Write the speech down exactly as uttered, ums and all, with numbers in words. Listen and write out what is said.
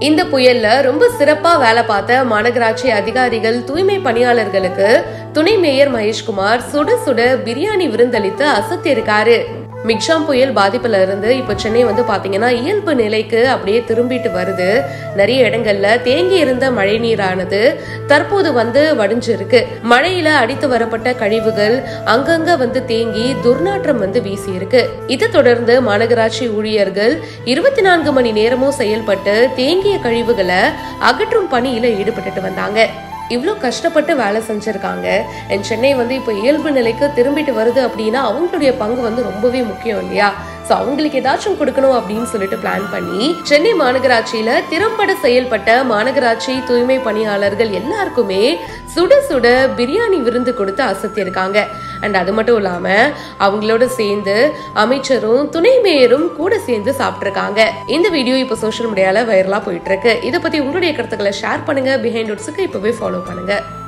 இந்த புயல்ல ரொம்ப சிறப்பா வேலை பார்த்த மாநகராட்சி அதிகாரிகள், தூய்மை பணியாளர்களுக்கு துணை மேயர் மகேஷ்குமார் சுட சுட பிரியாணி விருந்தளித்து அசத்திருக்காரு. மிக்ஷாம் புயல் பாதிப்புல இருந்து இப்ப சென்னை வந்து பாத்தீங்கன்னா இயல்பு நிலைக்கு அப்படியே திரும்பிட்டு வருது. நிறைய இடங்கள்ல தேங்கி இருந்த மழை நீரானது தற்போது வந்து வடிஞ்சிருக்கு. மழையில அடித்து வரப்பட்ட கழிவுகள் அங்கங்க வந்து தேங்கி துர்நாற்றம் வந்து வீசி இருக்கு. இதை தொடர்ந்து மாநகராட்சி ஊழியர்கள் இருபத்தி நான்கு மணி நேரமும் செயல்பட்டு தேங்கிய கழிவுகளை அகற்றும் பணியில ஈடுபட்டு வந்தாங்க. இவ்வளோ கஷ்டப்பட்டு வேலை செஞ்சிருக்காங்க. அண்ட் சென்னை வந்து இப்போ இயல்பு நிலைக்கு திரும்பிட்டு வருது அப்படின்னா அவங்களுடைய பங்கு வந்து ரொம்பவே முக்கியம் இல்லையா? ஸோ அவங்களுக்கு ஏதாச்சும் கொடுக்கணும் அப்படின்னு சொல்லிட்டு பிளான் பண்ணி சென்னை மாநகராட்சியில திறம்பட செயல்பட்ட மாநகராட்சி தூய்மை பணியாளர்கள் எல்லாருக்குமே சுட சுட பிரியாணி விருந்து கொடுத்து அசத்திருக்காங்க. அண்ட் அது மட்டும் இல்லாம அவங்களோட சேர்ந்து அமைச்சரும் துணை மேயரும் கூட சேர்ந்து சாப்பிட்டுருக்காங்க. இந்த வீடியோ இப்போ சோஷியல் மீடியால வைரலா போயிட்டு இருக்கு. இதை பத்தி உங்களுடைய கருத்துக்களை ஷேர் பண்ணுங்க. பிஹைண்ட் ரூட்ஸுக்கு இப்பவே ஃபாலோ பண்ணுங்க.